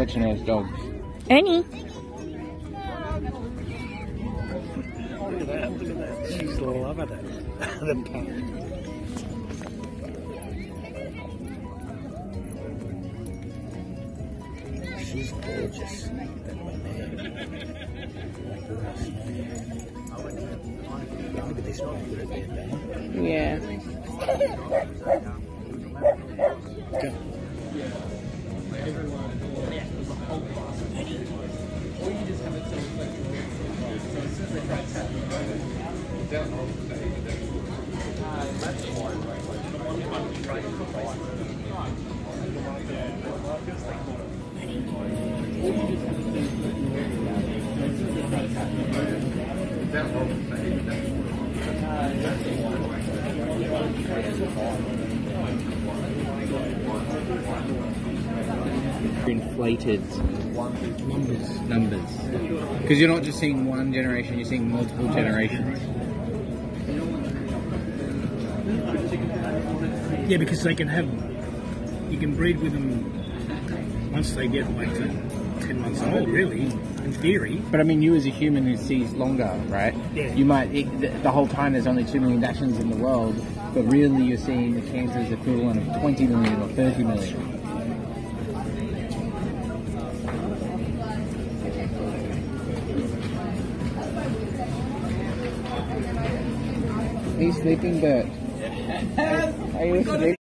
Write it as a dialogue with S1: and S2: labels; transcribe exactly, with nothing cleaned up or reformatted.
S1: collection of dogs.
S2: Ernie.
S3: Look at that, look at that. She's loving it. The pup. She's gorgeous. That one there. My goodness. Look at this one. Look at that.
S2: Yeah.
S3: Go.
S1: Inflated
S3: Numbers.
S1: numbers. Because you're not just seeing one generation, you're seeing multiple generations.
S3: Yeah, because they can have, you can breed with them once they get like to ten months old, really, in theory.
S1: But I mean, you as a human who sees longer, right?
S3: Yeah.
S1: You might, it, the, the whole time there's only two million Dachshunds in the world, but really you're seeing the chances equivalent of twenty million or thirty million. Are you sleeping, Bert? Are you sleeping?